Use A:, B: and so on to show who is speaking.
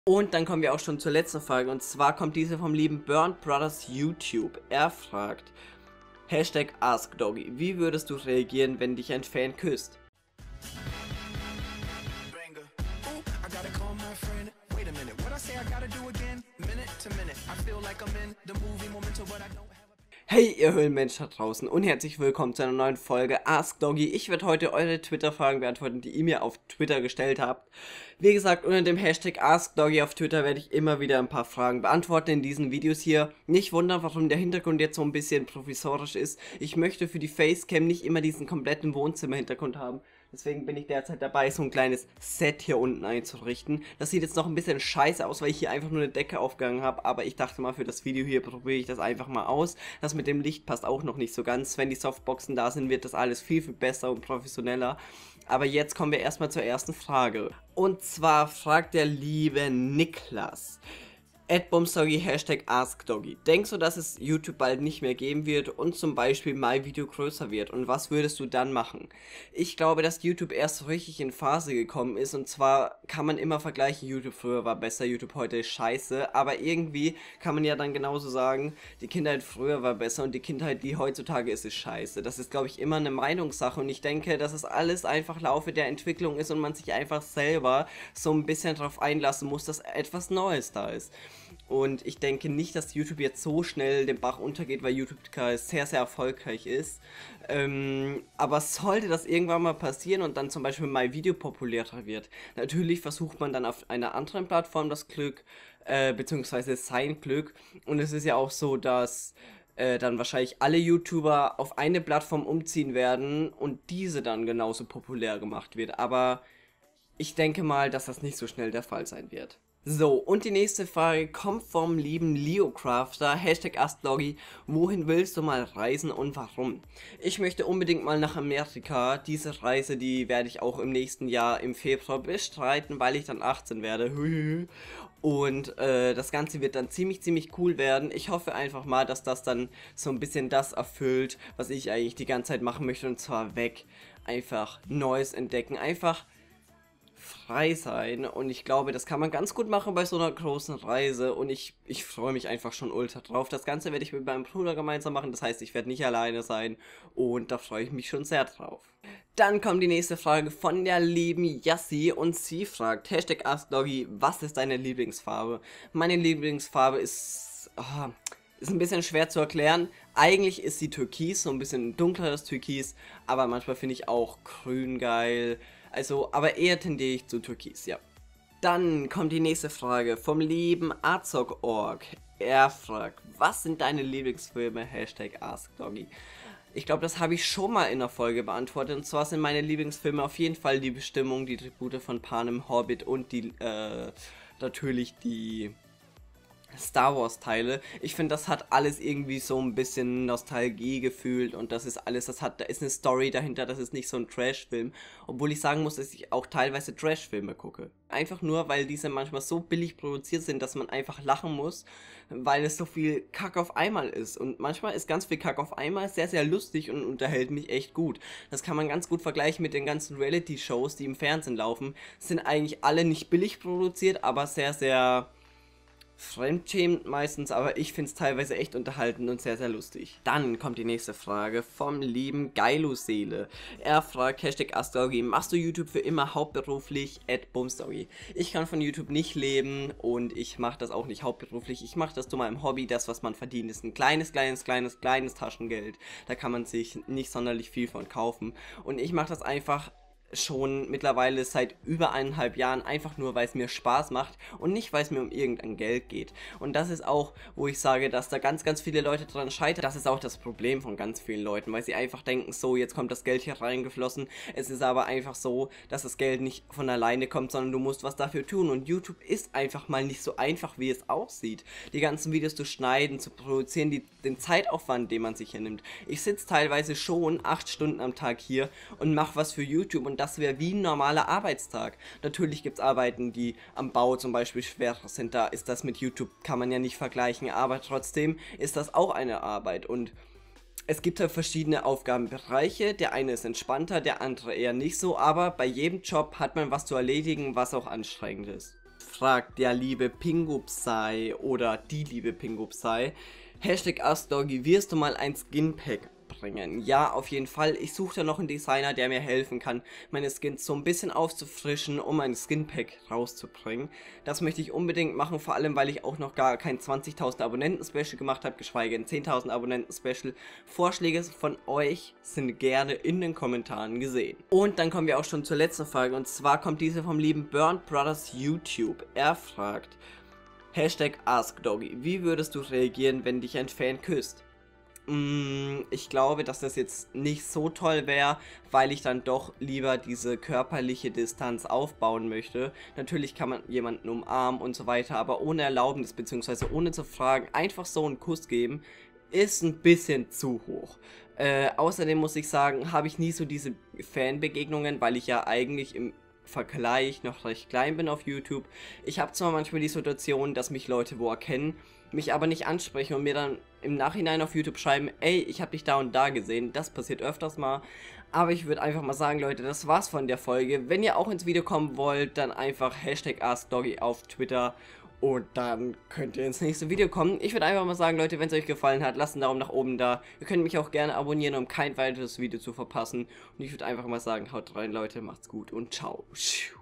A: Und dann kommen wir auch schon zur letzten Frage, und zwar kommt diese vom lieben Burnt Brothers YouTube. Er fragt, Hashtag AskDoggy, wie würdest du reagieren, wenn dich ein Fan küsst? Hey ihr Höhlenmenschen da draußen und herzlich willkommen zu einer neuen Folge AskDoggy. Ich werde heute eure Twitter-Fragen beantworten, die ihr mir auf Twitter gestellt habt. Wie gesagt, unter dem Hashtag AskDoggy auf Twitter werde ich immer wieder ein paar Fragen beantworten in diesen Videos hier. Nicht wundern, warum der Hintergrund jetzt so ein bisschen provisorisch ist. Ich möchte für die Facecam nicht immer diesen kompletten Wohnzimmer-Hintergrund haben. Deswegen bin ich derzeit dabei, so ein kleines Set hier unten einzurichten. Das sieht jetzt noch ein bisschen scheiße aus, weil ich hier einfach nur eine Decke aufgegangen habe. Aber ich dachte mal, für das Video hier probiere ich das einfach mal aus. Das mit dem Licht passt auch noch nicht so ganz. Wenn die Softboxen da sind, wird das alles viel, viel besser und professioneller. Aber jetzt kommen wir erstmal zur ersten Frage. Und zwar fragt der liebe Niklas. @bumsdoggy, Hashtag AskDoggy. Denkst du, dass es YouTube bald nicht mehr geben wird und zum Beispiel MyVideo größer wird? Und was würdest du dann machen? Ich glaube, dass YouTube erst richtig in Phase gekommen ist, und zwar kann man immer vergleichen, YouTube früher war besser, YouTube heute ist scheiße, aber irgendwie kann man ja dann genauso sagen, die Kindheit früher war besser und die Kindheit, die heutzutage ist scheiße. Das ist, glaube ich, immer eine Meinungssache, und ich denke, dass es alles einfach Laufe der Entwicklung ist und man sich einfach selber so ein bisschen darauf einlassen muss, dass etwas Neues da ist. Und ich denke nicht, dass YouTube jetzt so schnell den Bach untergeht, weil YouTube sehr, sehr erfolgreich ist. Aber sollte das irgendwann mal passieren und dann zum Beispiel MyVideo populärer wird, natürlich versucht man dann auf einer anderen Plattform das Glück, beziehungsweise sein Glück. Und es ist ja auch so, dass dann wahrscheinlich alle YouTuber auf eine Plattform umziehen werden und diese dann genauso populär gemacht wird. Aber ich denke mal, dass das nicht so schnell der Fall sein wird. So, und die nächste Frage kommt vom lieben LeoCrafter, Hashtag AskDoggy. Wohin willst du mal reisen und warum? Ich möchte unbedingt mal nach Amerika. Diese Reise, die werde ich auch im nächsten Jahr im Februar bestreiten, weil ich dann 18 werde. Und das Ganze wird dann ziemlich cool werden. Ich hoffe einfach mal, dass das dann so ein bisschen das erfüllt, was ich eigentlich die ganze Zeit machen möchte, und zwar weg. Einfach Neues entdecken, einfach frei sein, und ich glaube, das kann man ganz gut machen bei so einer großen Reise, und ich freue mich einfach schon ultra drauf. Das Ganze werde ich mit meinem Bruder gemeinsam machen, das heißt, ich werde nicht alleine sein, und da freue ich mich schon sehr drauf. Dann kommt die nächste Frage von der lieben Yassi, und sie fragt, Hashtag AskDoggy, was ist deine Lieblingsfarbe? Meine Lieblingsfarbe ist ein bisschen schwer zu erklären. Eigentlich ist sie Türkis, so ein bisschen dunkleres Türkis, aber manchmal finde ich auch grün geil. Also, aber eher tendiere ich zu Türkis, ja. Dann kommt die nächste Frage vom lieben Azog.org. Er fragt, was sind deine Lieblingsfilme? Hashtag AskDoggy. Ich glaube, das habe ich schon mal in der Folge beantwortet. Und zwar sind meine Lieblingsfilme auf jeden Fall Die Bestimmung, die Tribute von Panem, Hobbit und natürlich die Star Wars Teile. Ich finde, das hat alles irgendwie so ein bisschen Nostalgie gefühlt, und das ist alles, da ist eine Story dahinter, das ist nicht so ein Trash-Film. Obwohl ich sagen muss, dass ich auch teilweise Trash-Filme gucke. Einfach nur, weil diese manchmal so billig produziert sind, dass man einfach lachen muss, weil es so viel Kack auf einmal ist. Und manchmal ist ganz viel Kack auf einmal sehr, sehr lustig und unterhält mich echt gut. Das kann man ganz gut vergleichen mit den ganzen Reality-Shows, die im Fernsehen laufen. Sind eigentlich alle nicht billig produziert, aber sehr, sehr fremdschämend meistens, aber ich finde es teilweise echt unterhaltend und sehr, sehr lustig. Dann kommt die nächste Frage vom lieben Geiluseele. Er fragt, Hashtag AskDoggy, machst du YouTube für immer hauptberuflich? @bumsdoggy. Ich kann von YouTube nicht leben, und ich mache das auch nicht hauptberuflich. Ich mache das zu meinem Hobby. Das, was man verdient, ist ein kleines Taschengeld. Da kann man sich nicht sonderlich viel von kaufen. Und ich mache das einfach schon mittlerweile seit über 1,5 Jahren, einfach nur, weil es mir Spaß macht und nicht, weil es mir um irgendein Geld geht. Und das ist auch, wo ich sage, dass da ganz viele Leute dran scheitern. Das ist auch das Problem von ganz vielen Leuten, weil sie einfach denken, so, jetzt kommt das Geld hier reingeflossen. Es ist aber einfach so, dass das Geld nicht von alleine kommt, sondern du musst was dafür tun. Und YouTube ist einfach mal nicht so einfach, wie es aussieht. Die ganzen Videos zu schneiden, zu produzieren, den Zeitaufwand, den man sich hier nimmt. Ich sitze teilweise schon 8 Stunden am Tag hier und mache was für YouTube, und das wäre wie ein normaler Arbeitstag. Natürlich gibt es Arbeiten, die am Bau zum Beispiel schwerer sind, da ist das mit YouTube, kann man ja nicht vergleichen, aber trotzdem ist das auch eine Arbeit, und es gibt halt verschiedene Aufgabenbereiche, der eine ist entspannter, der andere eher nicht so, aber bei jedem Job hat man was zu erledigen, was auch anstrengend ist. fragt der liebe Pingupsei oder die liebe Pingupsei, Hashtag AskDoggy, wirst du mal ein Skinpack bringen? Ja, auf jeden Fall. Ich suche da noch einen Designer, der mir helfen kann, meine Skins so ein bisschen aufzufrischen, um ein Skinpack rauszubringen. Das möchte ich unbedingt machen, vor allem, weil ich auch noch gar kein 20.000 Abonnenten-Special gemacht habe, geschweige denn 10.000 Abonnenten-Special. Vorschläge von euch sind gerne in den Kommentaren gesehen. Und dann kommen wir auch schon zur letzten Frage, und zwar kommt diese vom lieben Burnt Brothers YouTube. Er fragt, Hashtag AskDoggy, wie würdest du reagieren, wenn dich ein Fan küsst? Ich glaube, dass das jetzt nicht so toll wäre, weil ich dann doch lieber diese körperliche Distanz aufbauen möchte. Natürlich kann man jemanden umarmen und so weiter, aber ohne Erlaubnis bzw. ohne zu fragen, einfach so einen Kuss geben, ist ein bisschen zu hoch. Außerdem muss ich sagen, habe ich nie so diese Fanbegegnungen, weil ich ja eigentlich im Vergleich noch recht klein bin auf YouTube. Ich habe zwar manchmal die Situation, dass mich Leute wo erkennen, mich aber nicht ansprechen und mir dann im Nachhinein auf YouTube schreiben, ey, ich habe dich da und da gesehen. Das passiert öfters mal. Aber ich würde einfach mal sagen, Leute, das war's von der Folge. Wenn ihr auch ins Video kommen wollt, dann einfach Hashtag AskDoggy auf Twitter. Und dann könnt ihr ins nächste Video kommen. Ich würde einfach mal sagen, Leute, wenn es euch gefallen hat, lasst einen Daumen nach oben da. Ihr könnt mich auch gerne abonnieren, um kein weiteres Video zu verpassen. Und ich würde einfach mal sagen, haut rein, Leute, macht's gut und ciao.